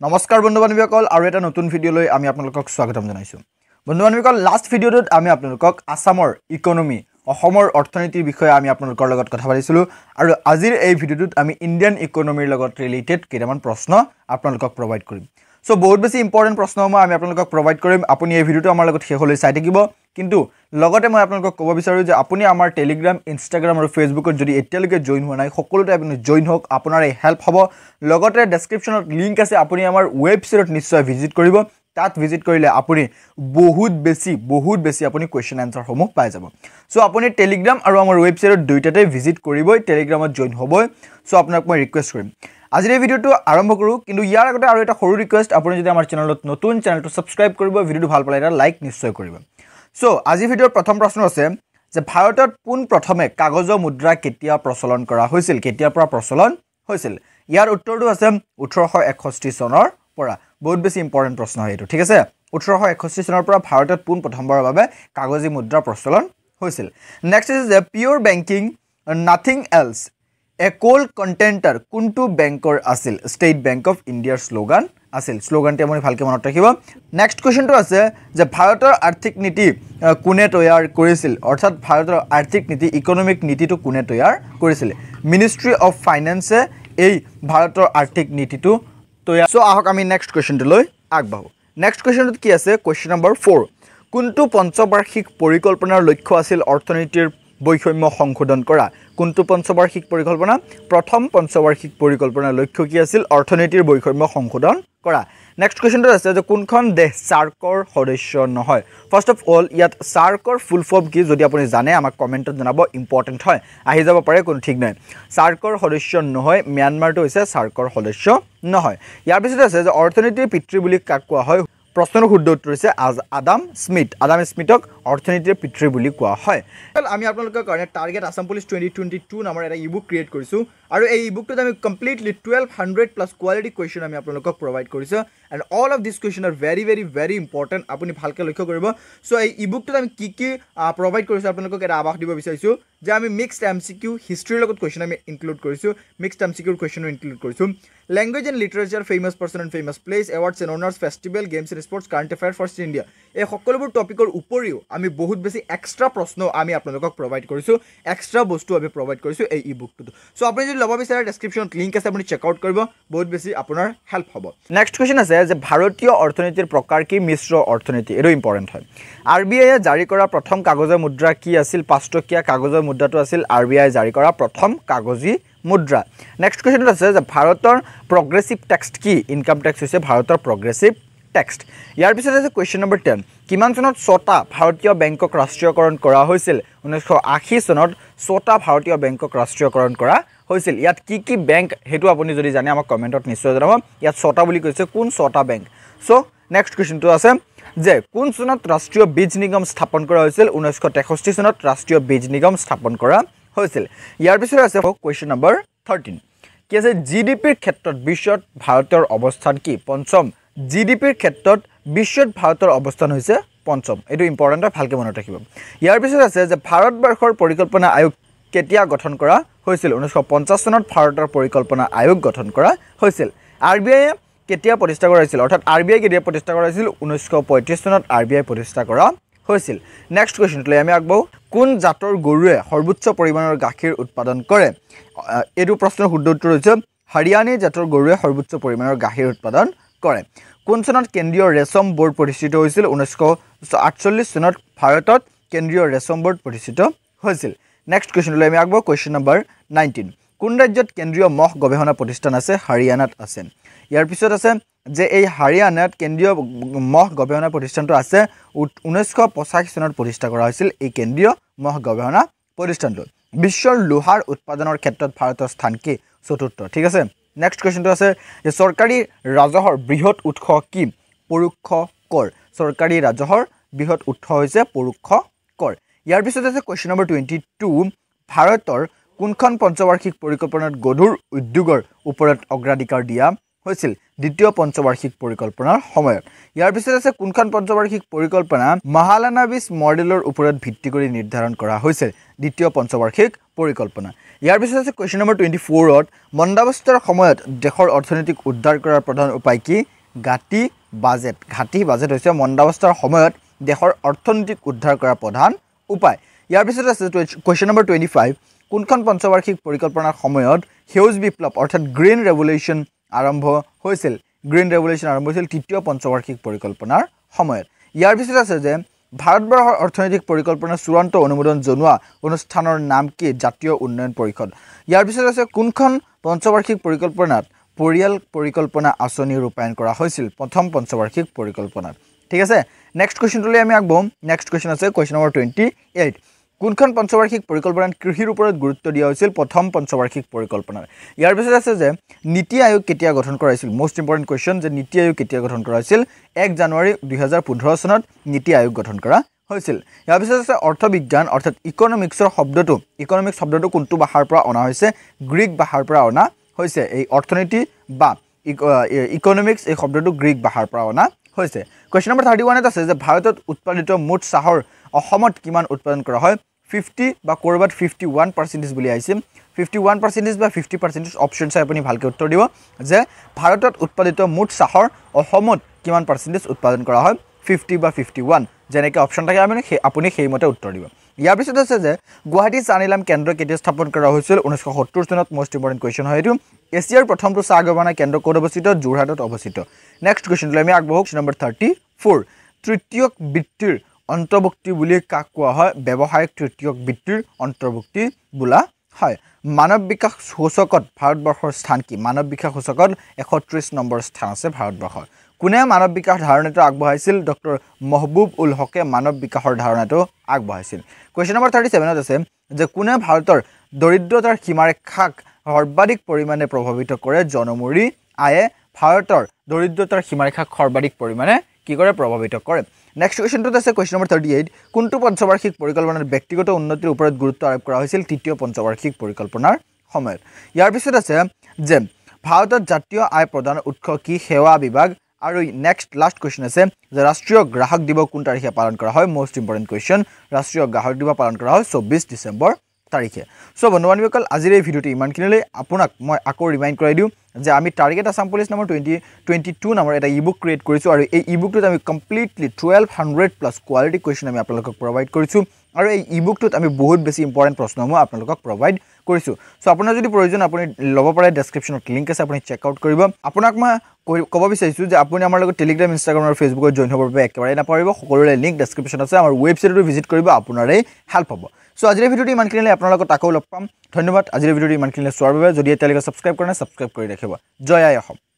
নমস্কাৰ বন্ধু-বান্ধৱীসকল আৰু এটা নতুন ভিডিঅলৈ আমি আপোনালোকক স্বাগতম জনাইছো। বন্ধু-বান্ধৱীসকল লাষ্ট ভিডিঅ'টোত আমি আপোনালোকক আসামৰ ইকোনমি অসমৰ অৰ্থনীতিৰ বিষয়ে আমি আপোনালোকৰ লগত কথা পাতিছিলো আৰু আজিৰ এই ভিডিঅ'টোত আমি ইণ্ডিয়ান ইকোনমিৰ লগত ৰিলেটেড কেইটামান প্ৰশ্ন আপোনালোকক প্ৰভাইড কৰিম। সো বহুত বেছি ইম্পৰ্টেন্ট প্ৰশ্নসমূহ আমি আপোনালোকক প্ৰভাইড কৰিম। আপুনি এই ভিডিঅ'টো আমাৰ লগত শেষলৈ চাই থাকিব। কিন্তু লগতে মই আপোনালোকক ক'ব বিচাৰো যে আপুনি আমাৰ টেলিগ্ৰাম, ইনষ্টাগ্ৰাম আৰু ফেচবুকত যদি এতিয়ালৈকে জয়েন হোৱা নাই সকলোতে আপুনি জয়েন হওক, আপোনাৰ এই হেল্প হ'ব। লগতে ডেসক্ৰিপচনত লিংক আছে, আপুনি আমাৰ ৱেবছাইটত নিশ্চয় ভিজিট কৰিব। তাত ভিজিট কৰিলে আপুনি বহুত বেছি আপুনি কোৱেশ্চন আনসাৰ সমূহ পাই যাব। সো আপুনি টেলিগ্ৰাম আৰু আমাৰ ৱেবছাইটত দুইটাতে ভিজিট কৰিবই, টেলিগ্ৰামত জয়েন হ'বই। সো আপোনাক মই ৰিকুৱেষ্ট কৰিম আজিৰ এই ভিডিঅ'টো আৰম্ভ কৰোঁ। কিন্তু ইয়াৰ আগতে আৰু এটা সৰু ৰিকুৱেষ্ট, আপুনি যদি আমাৰ চেনেলত নতুন চেনেলটো ছাবস্ক্ৰাইব কৰিব, ভিডিঅ'টো ভাল পালে এটা লাইক নিশ্চয় কৰিব। সো আজি ভিডিঅ'ৰ প্ৰথম প্ৰশ্ন আছে যে ভাৰতত পোন প্ৰথমে কাগজ মুদ্ৰা কেতিয়া প্ৰচলন কৰা হৈছিল, কেতিয়াৰ পৰা প্ৰচলন হৈছিল? ইয়াৰ উত্তৰটো আছে 1861 চনৰ পৰা। বহুত বেছি ইম্পৰ্টেন্ট প্ৰশ্ন হয় এইটো, ঠিক আছে। 1861 চনৰ পৰা ভাৰতত পোন প্ৰথমবাৰৰ বাবে কাগজী মুদ্ৰা প্ৰচলন হৈছিল। নেক্সট ইজ যে পিয়ৰ বেংকিং নাথিং এলছ এ কোল কণ্টেণ্টাৰ কোনটো বেংকৰ আছিল? ষ্টেট বেংক অফ ইণ্ডিয়াৰ শ্লোগান আছিল। শ্লোগানটো আপুনি ভালকৈ মনত ৰাখিব। নেক্সট কুৱেশ্যনটো আছে যে ভাৰতৰ আৰ্থিক নীতি কোনে তৈয়াৰ কৰিছিল? অৰ্থাৎ ভাৰতৰ আৰ্থিক নীতি, ইকনমিক নীতিটো কোনে তৈয়াৰ কৰিছিল? মিনিষ্ট্ৰী অফ ফাইনেন্সে এই ভাৰতৰ আৰ্থিক নীতিটো তৈয়াৰ। সো আহক আমি নেক্সট কুৱেশ্যনটোলৈ আগবাঢ়ো। নেক্সট কুৱেশ্যনটোত কি আছে? কুৱেশ্যন নম্বৰ 4, কোনটো পঞ্চবাৰ্ষিক পৰিকল্পনাৰ লক্ষ্য আছিল অৰ্থনীতিৰ বৈষম্য সংশোধন কৰা? কোনটো পঞ্চবাৰ্ষিক পৰিকল্পনা? প্ৰথম পঞ্চবাৰ্ষিক পৰিকল্পনাৰ লক্ষ্য কি আছিল? অৰ্থনীতিৰ বৈষম্য সংশোধন কৰা। নেক্সট কুৱেশ্যনটো আছে যে কোনখন দেশ সাৰ্কৰ সদস্য নহয়? ফাৰ্ষ্ট অফ অল ইয়াত সাৰ্কৰ ফুল ফৰ্ম কি যদি আপুনি জানে আমাক কমেণ্টত জনাব, ইম্পৰ্টেণ্ট হয়, আহি যাব পাৰে, কোনো ঠিক নাই। সাৰ্কৰ সদস্য নহয়, ম্যানমাৰটো হৈছে সাৰ্কৰ সদস্য নহয়। ইয়াৰ পিছতে আছে যে অৰ্থনীতিৰ পিতৃ বুলি কাক কোৱা হয়? প্ৰশ্নৰ শুদ্ধ উত্তৰ হৈছে আদাম স্মিথ। আদাম স্মিথক অৰ্থনীতিৰ পিতৃ বুলি কোৱা হয়। আমি আপোনালোকৰ কাৰণে টাৰ্গেট আসাম পুলিচ 2022 নামৰ এটা ইবুক ক্ৰিয়েট কৰিছোঁ আৰু এই ইবুকটোত আমি কমপ্লিটলি 1200+ কোৱালিটি কুৱেশ্যন আমি আপোনালোকক প্ৰভাইড কৰিছোঁ। And all of this question are very important. আপুনি ভালকৈ লক্ষ্য কৰিব। চ' এই ইবুকটোত আমি কি প্ৰভাইড কৰিছোঁ আপোনালোকক এটা আভাস দিব বিচাৰিছোঁ যে আমি মিক্সড MCQ হিষ্ট্ৰীৰ লগত কুৱেশ্যন আমি ইনক্লুড কৰিছোঁ, মিক্সড MCQৰ কুৱেশ্যনো ইনক্লুড কৰিছোঁ। Language and literature, famous person and famous place, awards and honours, festival, games and sports, current affair, first India, এই সকলোবোৰ টপিকৰ উপৰিও আমি বহুত বেছি এক্সট্ৰা প্ৰশ্ন আমি আপোনালোকক প্ৰভাইড কৰিছোঁ, এক্সট্ৰা বস্তু আমি প্ৰভাইড কৰিছোঁ এই ই বুকটোত। চ' আপুনি যদি ল'ব বিচাৰে ডেছক্ৰিপশ্যনত লিংক আছে, আপুনি চেকআউট কৰিব, বহুত বেছি আপোনাৰ হেল্প হ'ব। নেক্সট কুৱেশ্যন আছে যে ভাৰতীয় অৰ্থনীতিৰ প্ৰকাৰ কি? মিশ্ৰ অৰ্থনীতি। এইটো ইম্পৰ্টেণ্ট হয়। RBI জাৰি কৰা প্ৰথম কাগজৰ মুদ্ৰা কি আছিল? 5 টকীয়া কাগজৰ মুদ্ৰাটো আছিল RBI জাৰি কৰা প্ৰথম কাগজী মুদ্ৰা। নেক্সট কুৱেশ্যনটো আছে যে ভাৰতৰ প্ৰগ্ৰেছিভ টেক্স কি? ইনকাম টেক্স হৈছে ভাৰতৰ প্ৰগ্ৰেছিভ টেক্স। ইয়াৰ পিছত আছে কুৱেশ্যন নম্বৰ 10, কিমান চনত 6টা ভাৰতীয় বেংকক ৰাষ্ট্ৰীয়কৰণ কৰা হৈছিল? 1980 চনত 6টা ভাৰতীয় বেংকক ৰাষ্ট্ৰীয়কৰণ কৰা হৈছিল। ইয়াত কি বেংক সেইটো আপুনি যদি জানে আমাক কমেণ্টত নিশ্চয় জনাব। ইয়াত 6টা বুলি কৈছে, কোন 6টা বেংক? চ' নেক্সট কুৱেশ্যনটো আছে যে কোন চনত ৰাষ্ট্ৰীয় বীজ নিগম স্থাপন কৰা হৈছিল? 1963 চনত ৰাষ্ট্ৰীয় বীজ নিগম স্থাপন কৰা হৈছিল। ইয়াৰ পিছত আছে কুৱেশ্যন নম্বৰ 13, কি আছে? GDPৰ ক্ষেত্ৰত বিশ্বত ভাৰতৰ অৱস্থান কি? পঞ্চম। GDPৰ ক্ষেত্ৰত বিশ্বত ভাৰতৰ অৱস্থান হৈছে পঞ্চম। এইটো ইম্পৰ্টেণ্ট হয়, ভালকৈ মনত ৰাখিব। ইয়াৰ পিছত আছে যে ভাৰতবৰ্ষৰ পৰিকল্পনা আয়োগ কেতিয়া গঠন কৰা হৈছিল? 1950 চনত ভাৰতৰ পৰিকল্পনা আয়োগ গঠন কৰা হৈছিল। RBI কেতিয়া প্ৰতিষ্ঠা কৰা হৈছিল? অৰ্থাৎ RBI কেতিয়া প্ৰতিষ্ঠা কৰা হৈছিল? 1935 চনত RBI প্ৰতিষ্ঠা কৰা হৈছিল। নেক্সট কুৱেশ্যনটোলৈ আমি আগবাঢ়োঁ। কোন জাতৰ গৰুৱে সৰ্বোচ্চ পৰিমাণৰ গাখীৰ উৎপাদন কৰে? এইটো প্ৰশ্নৰ শুদ্ধ উত্তৰ হৈছে হাৰিয়ানা জাতৰ গৰুৱে সৰ্বোচ্চ পৰিমাণৰ গাখীৰ উৎপাদন কৰে। কোন চনত কেন্দ্ৰীয় ৰেচম বোৰ্ড প্ৰতিষ্ঠিত হৈছিল? 1948 চনত ভাৰতত কেন্দ্ৰীয় ৰেচম বোৰ্ড প্ৰতিষ্ঠিত হৈছিল। নেক্সট কুৱেশ্যনলৈ আমি আগবাঢ়োঁ। কুৱেশ্যন নম্বৰ 19, কোন ৰাজ্যত কেন্দ্ৰীয় মহ গৱেষণা প্ৰতিষ্ঠান আছে? হাৰিয়ানাত আছে। ইয়াৰ পিছত আছে যে এই হাৰিয়ানাত কেন্দ্ৰীয় মহ গৱেষণা প্ৰতিষ্ঠানটো আছে। 1985 চনত প্ৰতিষ্ঠা কৰা হৈছিল এই কেন্দ্ৰীয় মহ গৱেষণা প্ৰতিষ্ঠানটো। বিশ্বৰ লোহাৰ উৎপাদনৰ ক্ষেত্ৰত ভাৰতৰ স্থান কি? চতুৰ্থ, ঠিক আছে। নেক্সট কুৱেশ্যনটো আছে যে চৰকাৰী ৰাজহৰ বৃহৎ উৎস কি? পৰোক্ষ কৰ। চৰকাৰী ৰাজহৰ বৃহৎ উৎস হৈছে পৰোক্ষ কৰ। ইয়াৰ পিছত আছে কুৱেশ্যন নম্বৰ 22, ভাৰতৰ কোনখন পঞ্চবাৰ্ষিক পৰিকল্পনাত গধুৰ উদ্যোগৰ ওপৰত অগ্ৰাধিকাৰ দিয়া হৈছিল? দ্বিতীয় পঞ্চবাৰ্ষিক পৰিকল্পনাৰ সময়ত। ইয়াৰ পিছত আছে কোনখন পঞ্চবাৰ্ষিক পৰিকল্পনা মাহালানাবিছ মডেলৰ ওপৰত ভিত্তি কৰি নিৰ্ধাৰণ কৰা হৈছিল? দ্বিতীয় পঞ্চবাৰ্ষিক পৰিকল্পনা ইয়াৰ পিছত আছে কোৱেশ্চন নম্বৰ 24ত মন্দাৱস্থাৰ সময়ত দেশৰ অৰ্থনৈতিক উদ্ধাৰ কৰাৰ প্ৰধান উপায় কি ঘাটি বাজেট হৈছে মন্দাৱস্থাৰ সময়ত দেশৰ অৰ্থনৈতিক উদ্ধাৰ কৰাৰ প্ৰধান উপায় ইয়াৰ পিছত আছে কোৱেশ্চন নম্বৰ 25 কোনখন পঞ্চবাৰ্ষিক পৰিকল্পনাৰ সময়ত সেউজ বিপ্লৱ অৰ্থাৎ গ্ৰীণ ৰেভলিউচন আৰম্ভ হৈছিল তৃতীয় পঞ্চবাৰ্ষিক পৰিকল্পনাৰ সময়ত ইয়াৰ পিছত আছে যে ভাৰতবৰ্ষৰ অৰ্থনৈতিক পৰিকল্পনাৰ চূড়ান্ত অনুমোদন জনোৱা অনুষ্ঠানৰ নাম কি জাতীয় উন্নয়ন পৰিষদ ইয়াৰ পিছত আছে কোনখন পঞ্চবাৰ্ষিক পৰিকল্পনাত পৰিয়াল পৰিকল্পনা আঁচনি ৰূপায়ণ কৰা হৈছিল প্ৰথম পঞ্চবাৰ্ষিক পৰিকল্পনাত ঠিক আছে নেক্সট কোৱেশ্চনটোলৈ আমি আগবঢ়াম নেক্সট কোৱেশ্চন আছে কোৱেশ্চন নম্বৰ 28 কোনখন পঞ্চবাৰ্ষিক পৰিকল্পনাত কৃষিৰ ওপৰত গুৰুত্ব দিয়া হৈছিল প্ৰথম পঞ্চবাৰ্ষিক পৰিকল্পনাত ইয়াৰ পিছত আছে যে নীতি আয়োগ কেতিয়া গঠন কৰা হৈছিল মোষ্ট ইম্পৰ্টেণ্ট কোৱেশ্চন যে নীতি আয়োগ কেতিয়া গঠন কৰা হৈছিল 1 জানুৱাৰী 2015 চনত নীতি আয়োগ গঠন কৰা হৈছিল ইয়াৰ পিছত আছে অৰ্থবিজ্ঞান অৰ্থাৎ ইকনমিক্স শব্দটো কোনটো ভাষাৰ পৰা অনা হৈছে গ্ৰীক ভাষাৰ পৰা অনা হৈছে এই অৰ্থনীতি বা ইকনমিক্স এই শব্দটো গ্ৰীক ভাষাৰ পৰা অনা হৈছে কোৱেশ্চন নম্বৰ 31 আছে যে ভাৰতত উৎপাদিত মুঠ চাহৰ অসমত কিমান উৎপাদন কৰা হয় 50 বা কৰবাত 51% বুলি আহিছে 51% বা 50% অপচন চাই আপুনি ভালকৈ উত্তৰ দিব যে ভাৰতত উৎপাদিত মুঠ চাহৰ অসমত কিমান পাৰ্চেন্টেজ উৎপাদন কৰা হয় 50 বা 51 যেনেকৈ অপচন থাকে আপুনি সেইমতে উত্তৰ দিব ইয়াৰ পিছত আছে যে গুৱাহাটী চাহ নিলাম কেন্দ্ৰ কেতিয়া স্থাপন কৰা হৈছিল 1970 চনত মোষ্ট ইম্পৰ্টেণ্ট কোৱেশ্চন হয় এইটো এছিয়াৰ প্ৰথমটো চাহ গৱেষণা কেন্দ্ৰ ক'ত অৱস্থিত যোৰহাটত অৱস্থিত নেক্সট কোৱেশ্চনলৈ আমি আগবঢ়ো কোৱেশ্চন নম্বৰ 34 তৃতীয়ক বৃত্তিৰ অন্তৰ্ভুক্তি বুলি কাক কোৱা হয় ব্যৱসায়িক তৃতীয়ক বৃত্তিৰ অন্তৰ্ভুক্তি বোলা হয় মানৱ বিকাশ সূচকত ভাৰতবৰ্ষৰ স্থান কি মানৱ বিকাশ সূচকত 130 নম্বৰ স্থান আছে ভাৰতবৰ্ষৰ কোনে মানৱ বিকাশ ধাৰণাটো আগবঢ়াইছিল ডক্টৰ মহবুব উল হকে মানৱ বিকাশৰ ধাৰণাটো আগবঢ়াইছিল কোৱেশ্চন নম্বৰ 37 আছে যে কোনে ভাৰতৰ দৰিদ্ৰতাৰ সীমাৰেখাক সৰ্বাধিক পৰিমাণে প্ৰভাৱিত কৰে জনমুৰি আয়ে ভাৰতৰ দৰিদ্ৰতাৰ সীমাৰেখাক সৰ্বাধিক পৰিমাণে কি কৰে প্ৰভাৱিত কৰে নেক্সট কোৱেশ্চনটো আছে কোৱেশ্চন নম্বৰ 38 কোনটো পঞ্চবাৰ্ষিক পৰিকল্পনাত ব্যক্তিগত উন্নতিৰ ওপৰত গুৰুত্ব আৰোপ কৰা হৈছিল তৃতীয় পঞ্চবাৰ্ষিক পৰিকল্পনাৰ সময়ত ইয়াৰ পিছত আছে যে ভাৰতত জাতীয় আয় প্ৰদান উৎস কি সেৱা বিভাগ আৰু নেক্সট লাষ্ট কোৱেশ্চন আছে যে ৰাষ্ট্ৰীয় গ্ৰাহক দিৱস কোন তাৰিখে পালন কৰা হয় মোষ্ট ইম্পৰ্টেণ্ট কোৱেশ্চন ৰাষ্ট্ৰীয় গ্ৰাহক দিৱস পালন কৰা হয় 24 ডিচেম্বৰ তাৰিখে সো বন্ধুবান্ধৱীসকল আজিৰ এই ভিডিঅ'টো ইমানখিনিলৈ আপোনাক মই আকৌ ৰিমাইণ্ড কৰাই দিওঁ যে আমি টাৰ্গেট আসাম পুলিচ নম্বৰ 2022 নামৰ এটা ইবুক ক্ৰিয়েট কৰিছোঁ আৰু এই ইবুকটোত আমি কমপ্লিটলি 1200 প্লাছ কোৱালিটি কুৱেশ্যন আমি আপোনালোকক প্ৰভাইড কৰিছোঁ আৰু এই ইবুকটোত আমি বহুত বেছি ইম্পৰ্টেণ্ট প্ৰশ্নসমূহ আপোনালোকক প্ৰভাইড কৰিছোঁ সো আপোনাৰ যদি প্ৰয়োজন আপুনি ল'ব পাৰে ডেছক্ৰিপশ্যনত লিংক আছে আপুনি চেক আউট কৰিব আপোনাক মই ক'ব বিচাৰিছোঁ যে আপুনি আমাৰ লগত টেলিগ্ৰাম ইনষ্টাগ্ৰাম আৰু ফেচবুকত জইন হ'বৰ বাবে একেবাৰে নাপাৰিব সকলোৰে লিংক ডেছক্ৰিপশ্যন আছে আমাৰ ৱেবছাইটতো ভিজিট কৰিব আপোনাৰে হেল্প হ'ব সো আজিৰ ভিডিঅ'টো ইমানখিনিলৈ আপোনাৰ লগত আকৌ লগ পাম ধন্যবাদ আজিৰ ভিডিঅ'টো ইমানখিনিলৈ চোৱাৰ বাবে যদি এতিয়ালৈকে ছাবস্ক্ৰাইব কৰা নাই ছাবস্ক্ৰাইব কৰি ৰাখিব জয় আই অসম